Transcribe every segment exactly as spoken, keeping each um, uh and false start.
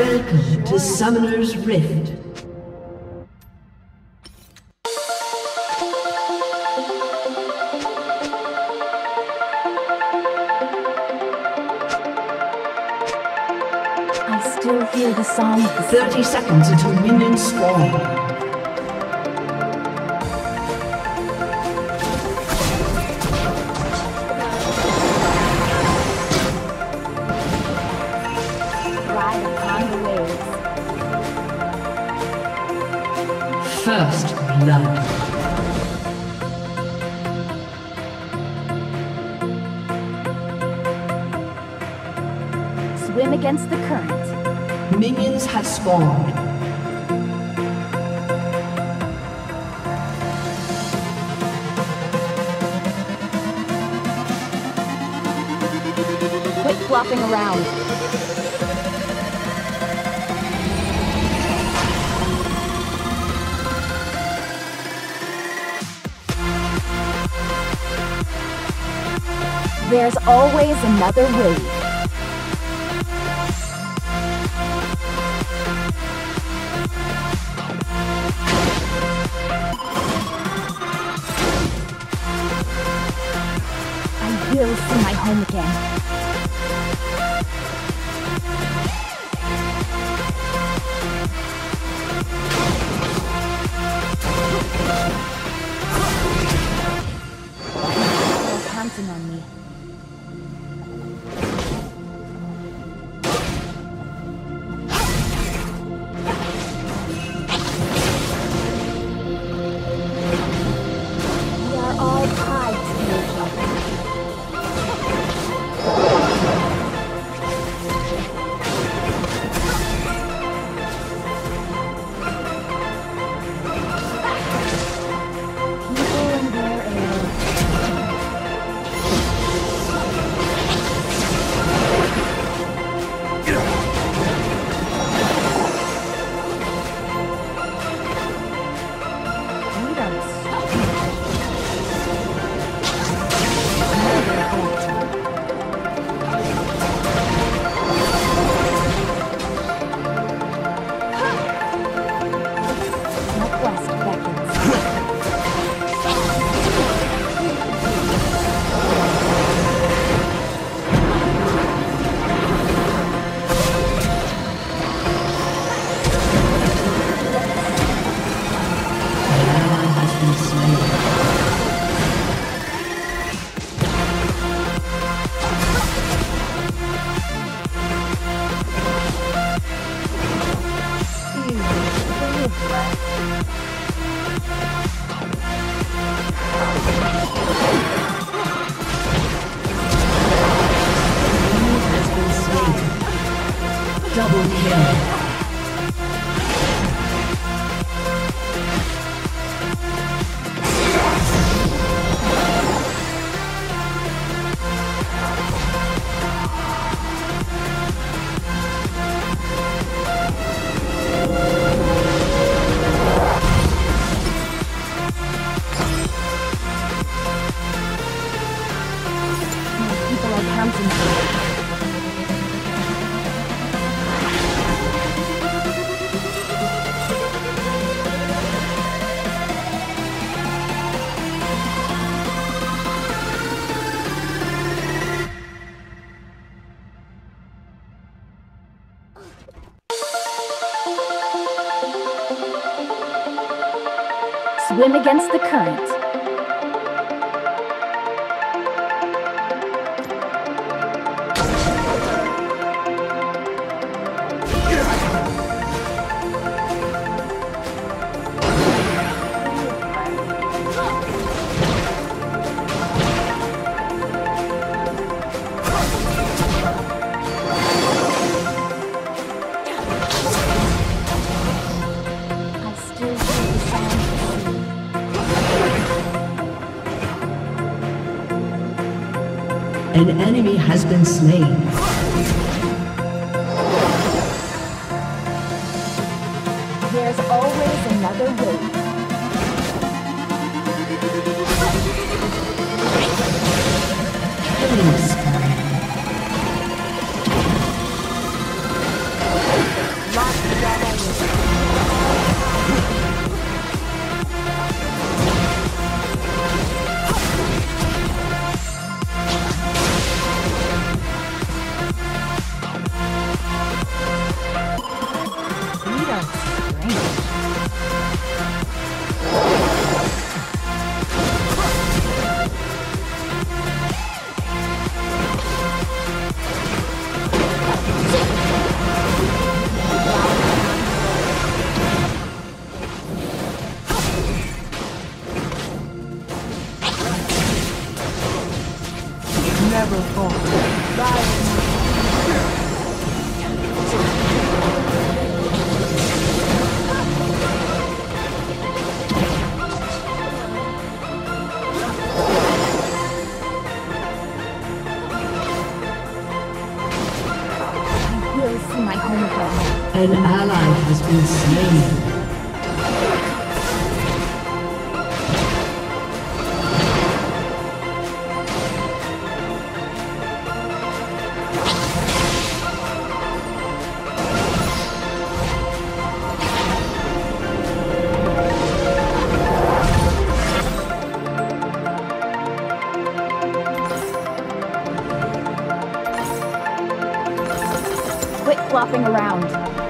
Welcome to Summoner's Rift. I still hear the song of the thirty seconds until minions spawn. ride upon the waves. First blood. Swim against the current. Minions have spawned. Quit flopping around. There's always another wave. I will see my home again. They're counting on me. We are all tied to each other. People and their arrows. We don't stop. Another hit. Northwest beckons. An ally has been slain. Enemy has been slain. Double kill. People are counting on me. Swim against the current. I still hear the sound of the sea. An enemy has been slain. There's always another wave. Killing spree. Will see my home again. An ally has been slain. Quit flopping around.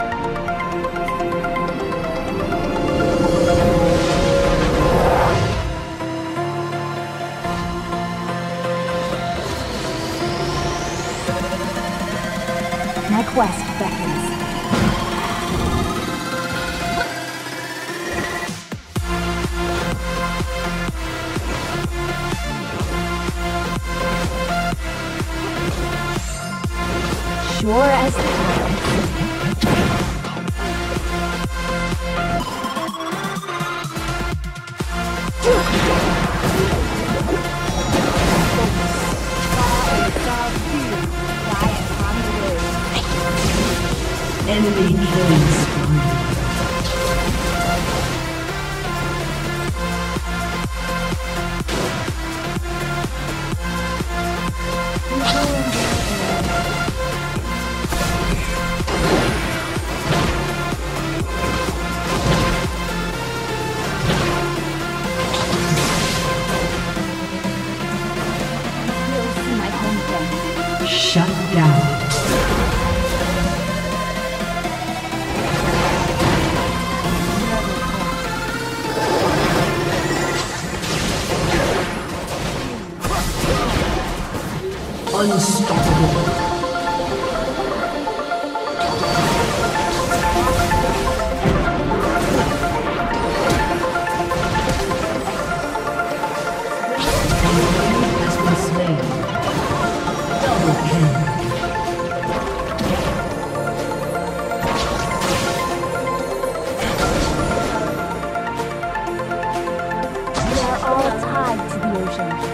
My quest beckons. Sure as Enemy killing spree. Shut down. Unstoppable. Has been slain. Double kill. We are all tied to the ocean.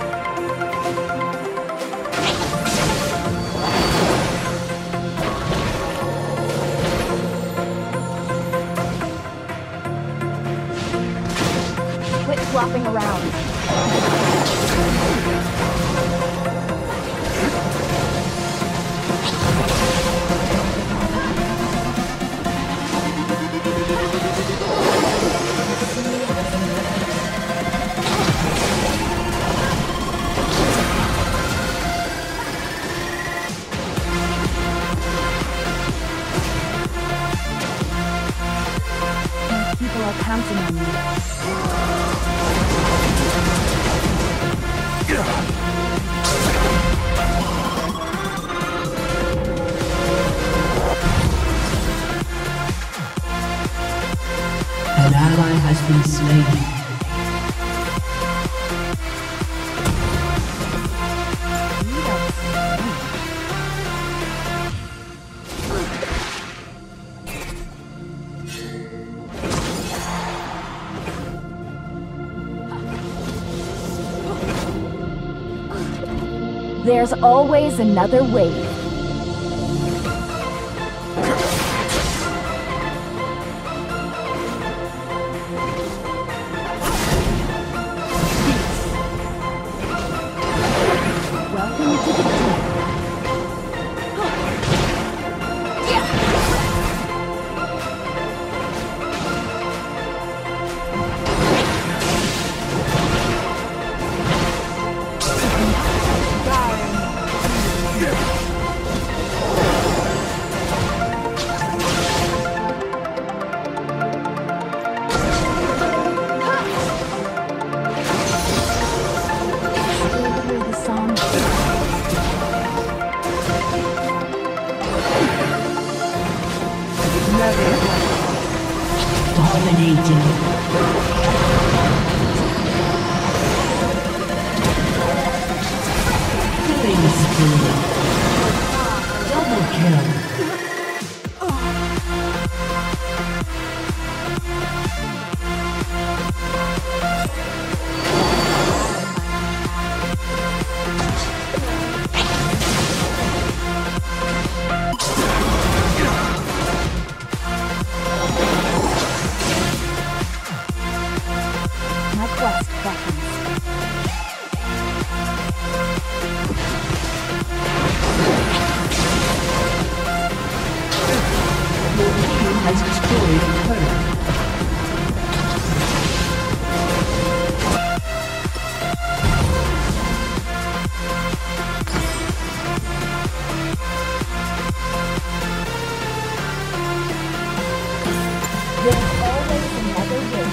Quit flopping around. People are counting on me. An ally has been slain. There's always another wave. Welcome to the team. Dominating. Killing spree. spree. Double kill. My quest beckons. Your team has destroyed a turret. There's always another way.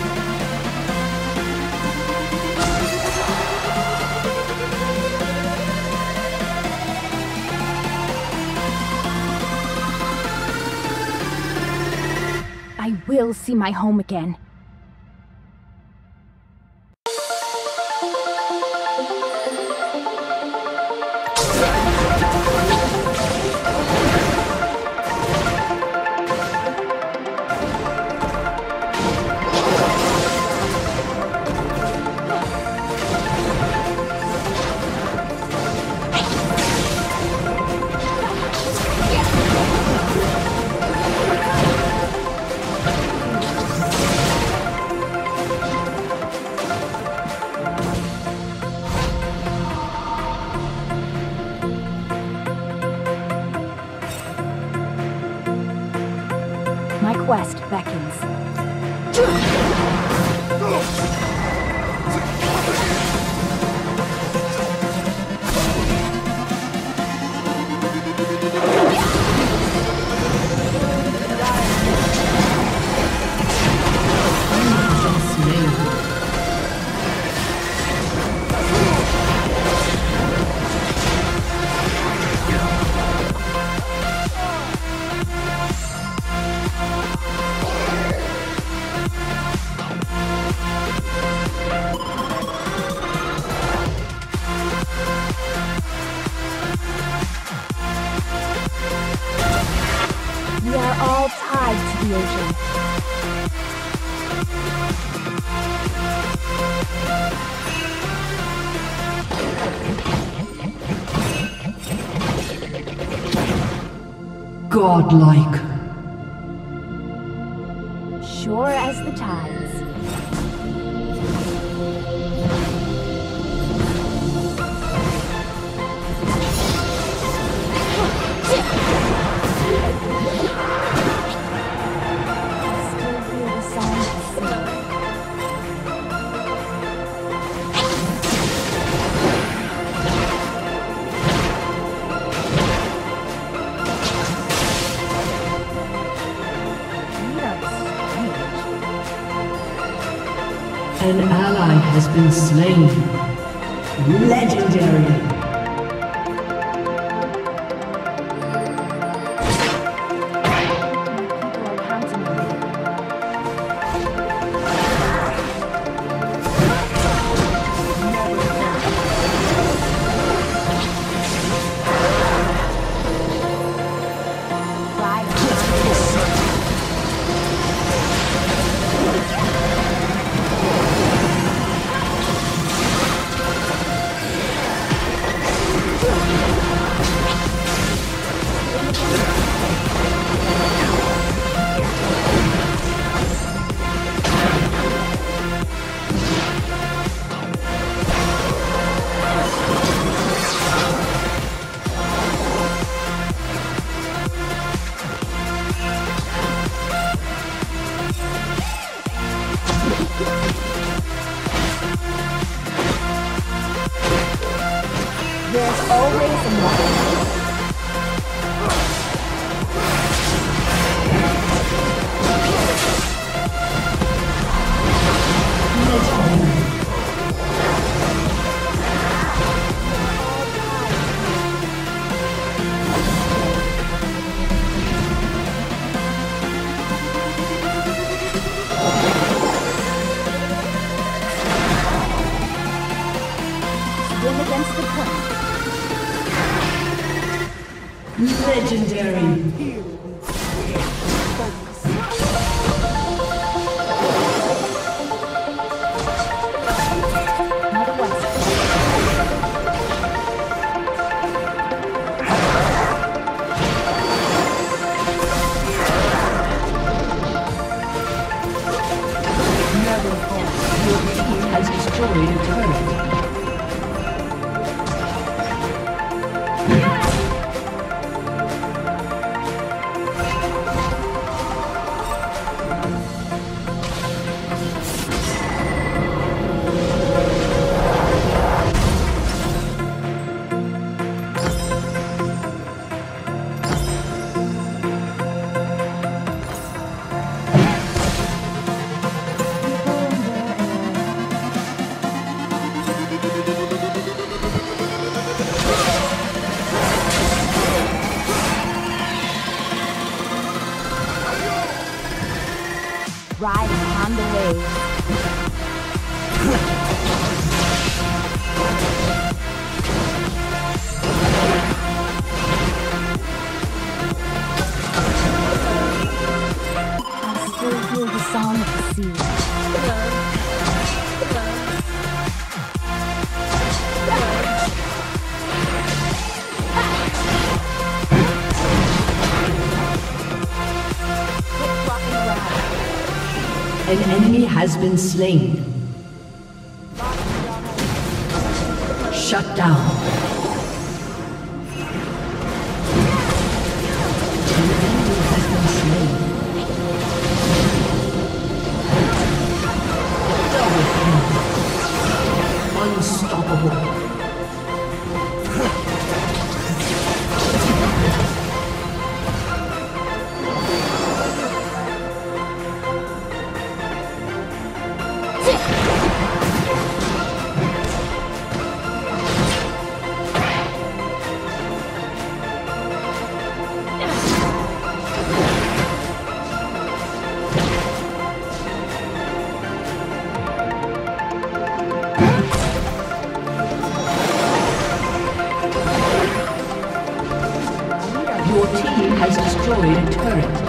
I will see my home again. My quest beckons. We are all tied to the ocean. Godlike. Sure as the tides. Still hear the sound of the sea. We are strange. An ally has been slain. Legendary. People are counting on me. Ride on. There's always another. Swim against the current. Legendary. Has destroyed a turret. Riding on the wave. I still hear the song of the sea. An enemy has been slain. Shut down. An enemy has been slain. Double kill. Unstoppable. Your team has destroyed a turret.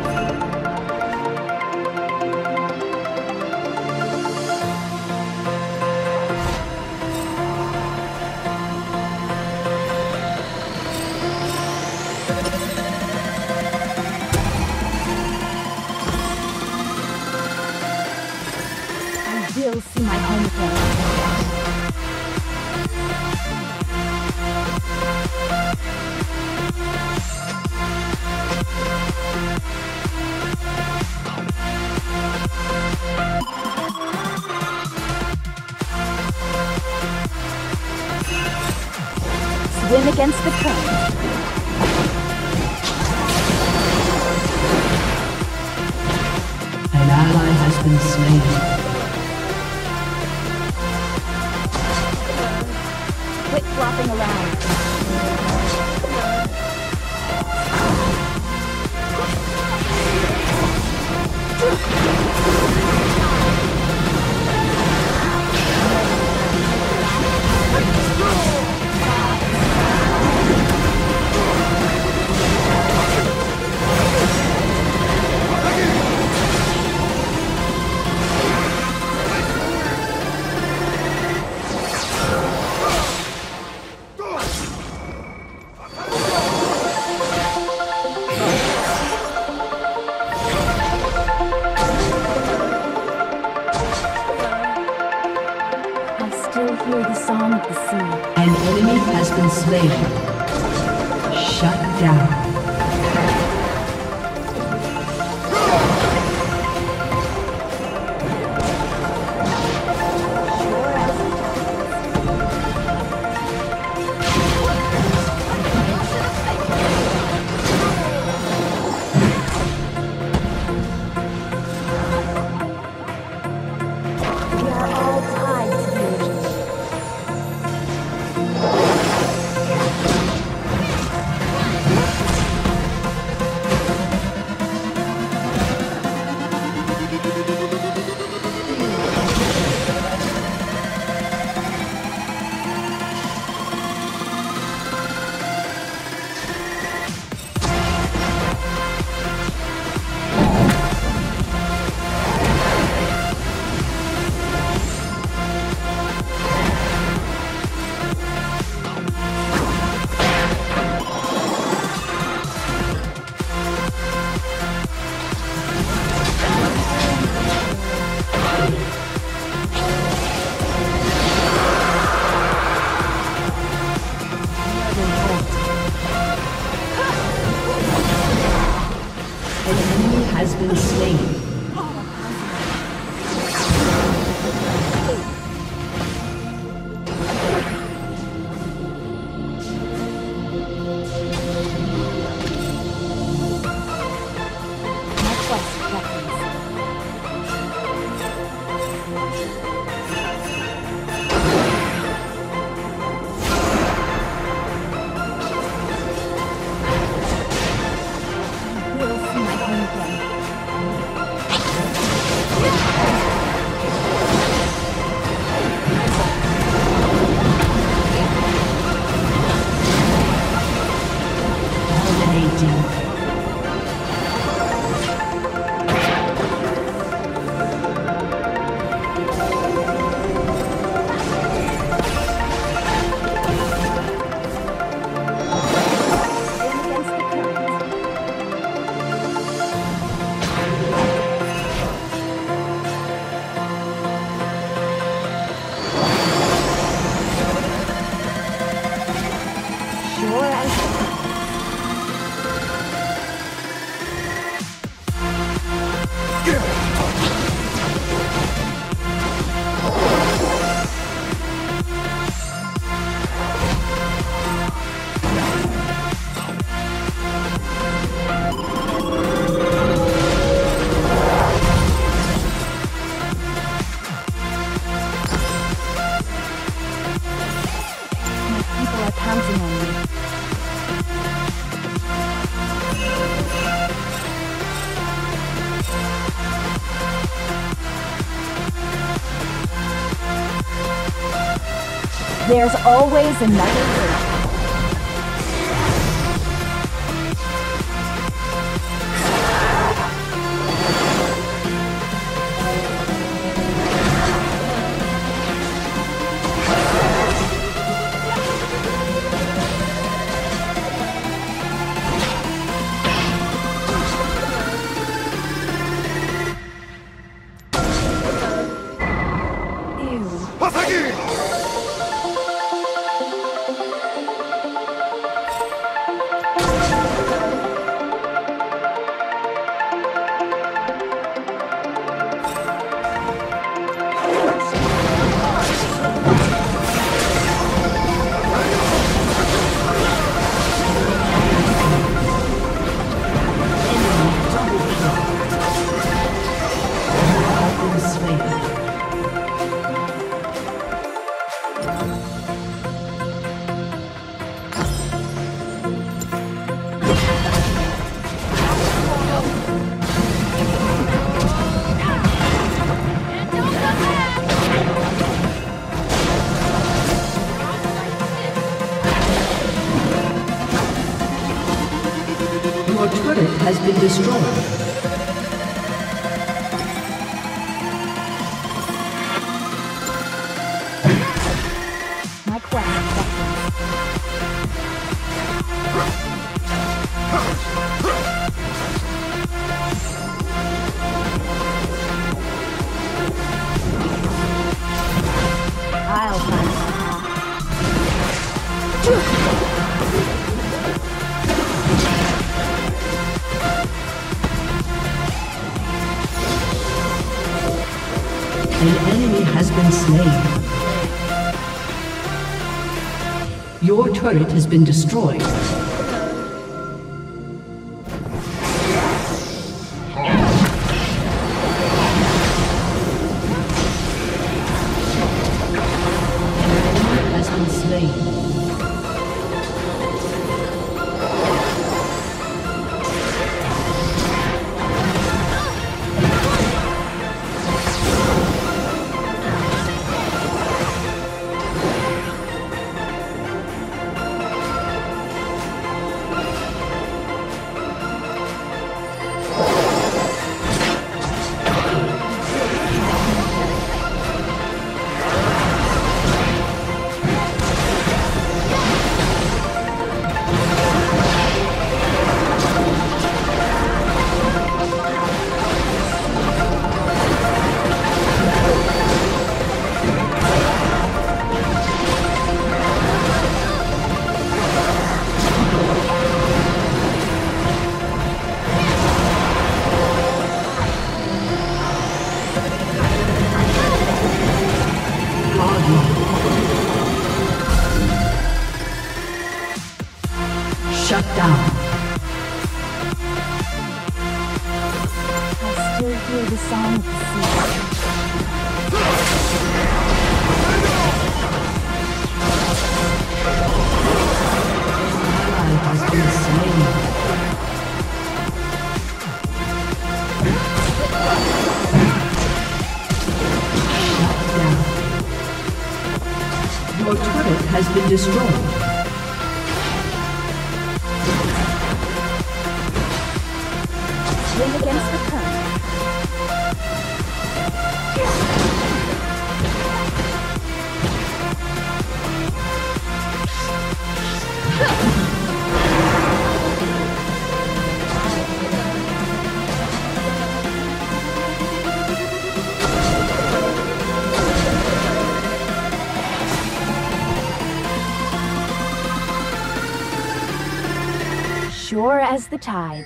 I will see my home again. Swim against the current. An ally has been slain. Quit flopping around. Hear the song of the sea. An enemy has been slain. Shut down. We are all tied to the ocean. There's always another way. Your turret has been destroyed. My quest I'll find my An enemy has been slain. Your turret has been destroyed. Has been slain. Shut down. I still hear the song of the sea. Ally has been slain. Your turret has been destroyed. Swing against the current. Sure as the tides.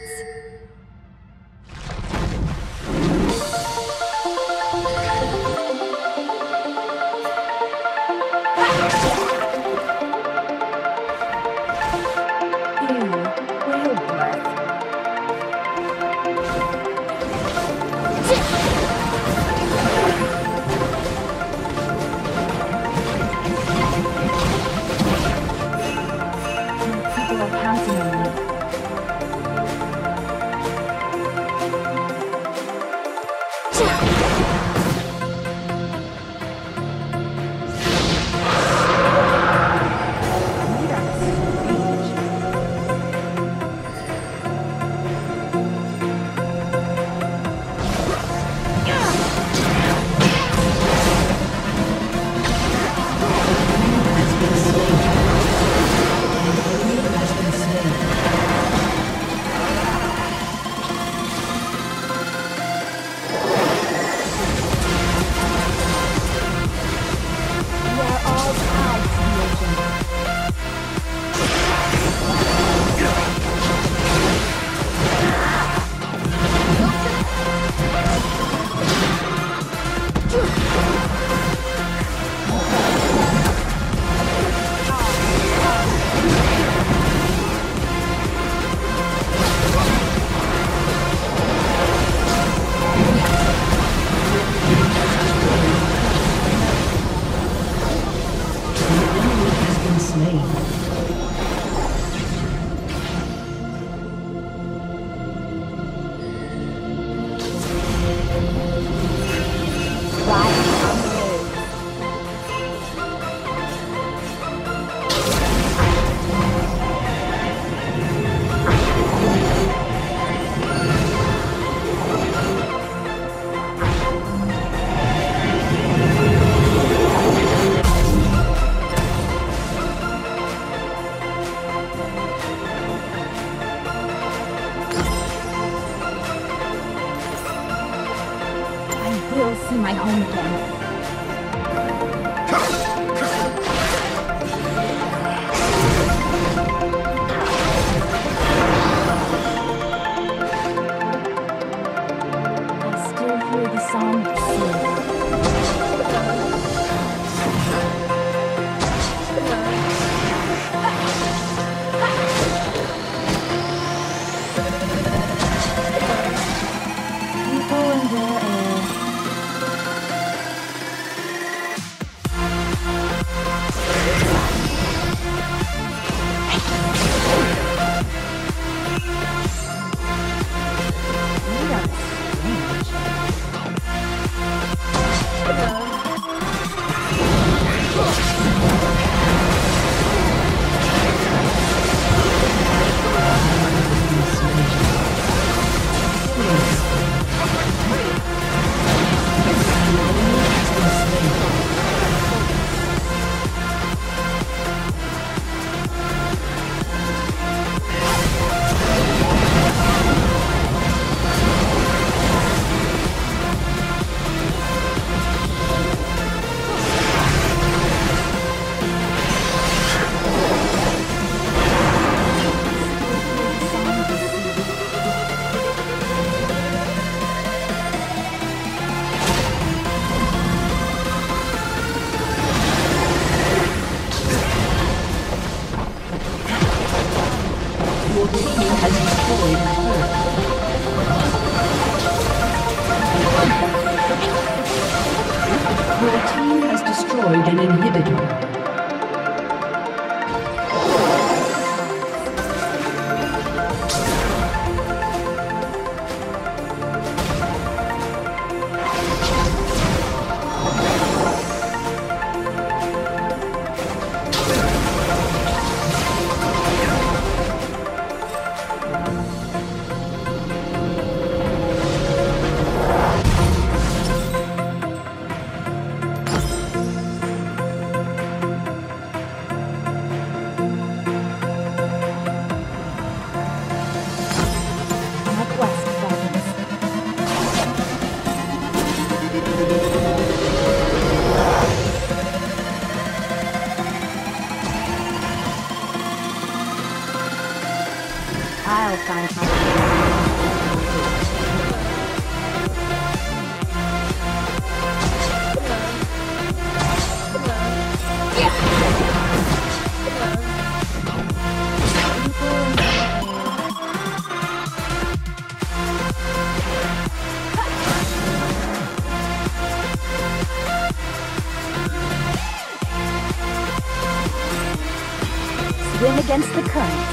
People are counting on me. will see my home again. I still hear the song of the sea. People in their air. Your team has destroyed a turret. Your team has destroyed an inhibitor. I'll find my swim against the current.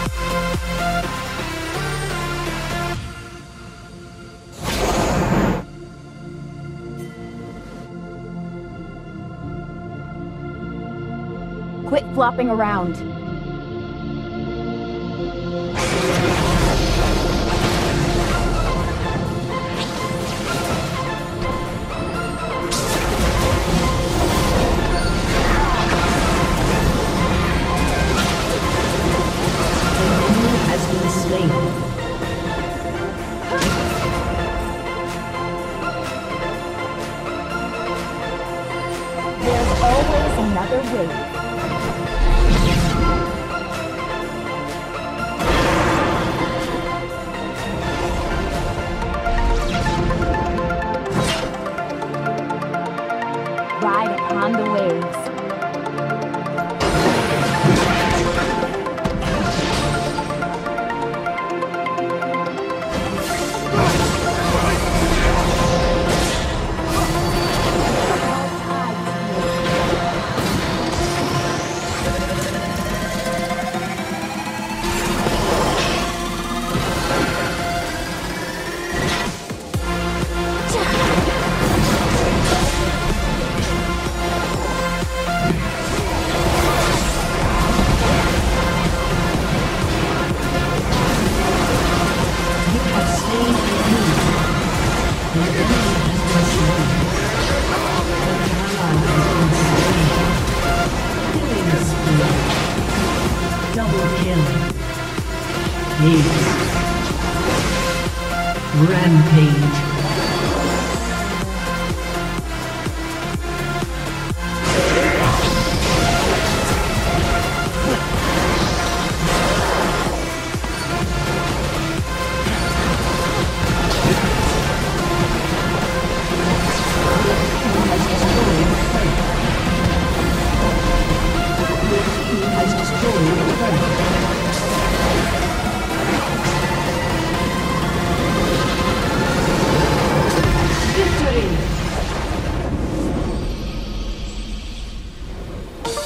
Quit flopping around. There's always another way. Ride upon the waves. Ace. Rampage. Has destroyed the turret.